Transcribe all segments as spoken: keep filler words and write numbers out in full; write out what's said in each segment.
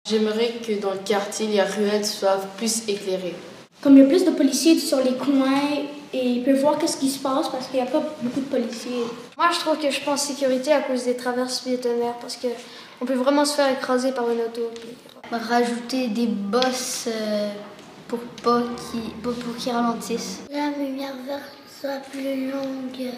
J'aimerais que dans le quartier, les ruelles soient plus éclairées. Comme il y a plus de policiers sur les coins et ils peuvent voir qu'est-ce qui se passe parce qu'il n'y a pas beaucoup de policiers. Moi, je trouve que je pense sécurité à cause des traverses piétonnaires parce qu'on peut vraiment se faire écraser par une auto. Rajouter des bosses euh, pour pas qu'ils pour, pour qu'ils ralentissent. La lumière verte soit plus longue.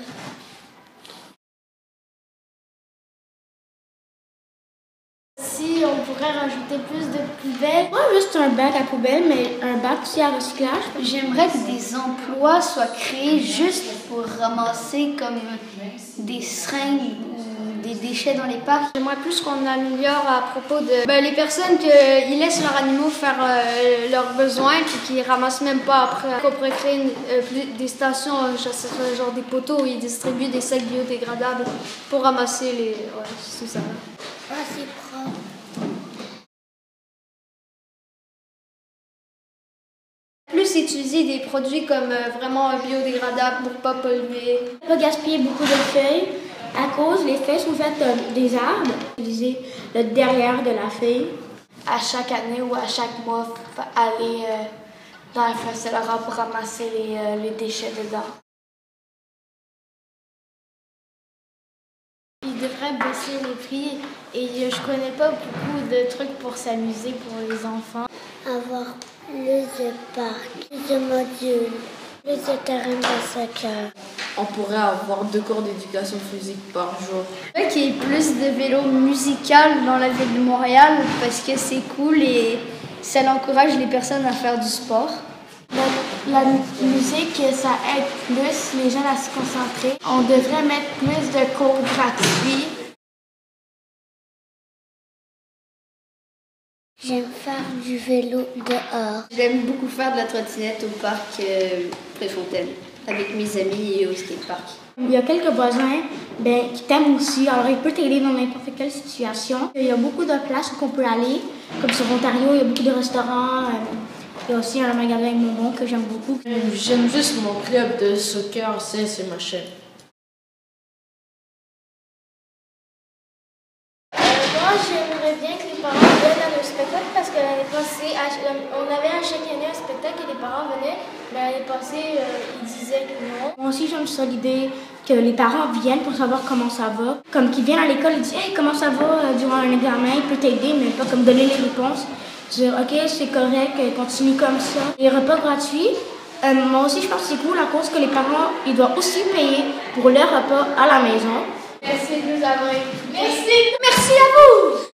Si on pourrait rajouter plus de poubelles. Pas juste un bac à poubelle, mais un bac aussi à recyclage. J'aimerais que des emplois soient créés juste pour ramasser comme des seringues ou des déchets dans les parcs. J'aimerais plus qu'on améliore à propos de ben, les personnes qui laissent leurs animaux faire euh, leurs besoins puis qui ramassent même pas après. On pourrait créer une, euh, des stations, euh, genre des poteaux où ils distribuent des sacs biodégradables pour ramasser les... Ouais, c'est tout ça. Ah, c'est propre. Plus utiliser des produits comme euh, vraiment biodégradables pour pas polluer. Pas gaspiller beaucoup de feuilles à cause les feuilles sont faites euh, des arbres. Utiliser le derrière de la feuille. À chaque année ou à chaque mois, aller euh, dans la Facellera pour ramasser les, euh, les déchets dedans. Ils devraient baisser les prix et je connais pas beaucoup de trucs pour s'amuser pour les enfants. Avoir plus de parcs, plus de modules, plus de terrains de soccer. On pourrait avoir deux cours d'éducation physique par jour. Je veux qu'il y ait plus de vélos musicaux dans la ville de Montréal parce que c'est cool et ça encourage les personnes à faire du sport. La, la musique, ça aide plus les jeunes à se concentrer. On devrait mettre plus de cours gratuits. J'aime faire du vélo dehors. J'aime beaucoup faire de la trottinette au parc euh, Préfontaine avec mes amis et au skatepark. Il y a quelques voisins ben, qui t'aiment aussi, alors ils peuvent t'aider dans n'importe quelle situation. Il y a beaucoup de places où on peut aller, comme sur Ontario, il y a beaucoup de restaurants. Euh, il y a aussi un magasin bonbons que j'aime beaucoup. J'aime juste mon club de soccer, c'est c'est ma chaîne. Moi, j'aimerais bien que les parents viennent à nos spectacles parce que l'année passée, on avait à chaque année un spectacle et les parents venaient, mais l'année passée, euh, ils disaient que non. Moi aussi, j'aime ça l'idée que les parents viennent pour savoir comment ça va. Comme qu'ils viennent à l'école et disent « Hey, comment ça va euh, durant un examen? » Il peut t'aider, mais pas comme donner les réponses. Dire « Ok, c'est correct, continue comme ça. » Les repas gratuits, euh, moi aussi, je pense que c'est cool à cause que les parents, ils doivent aussi payer pour leur repas à la maison. Merci de nous avoir écoutés. Merci, merci à vous!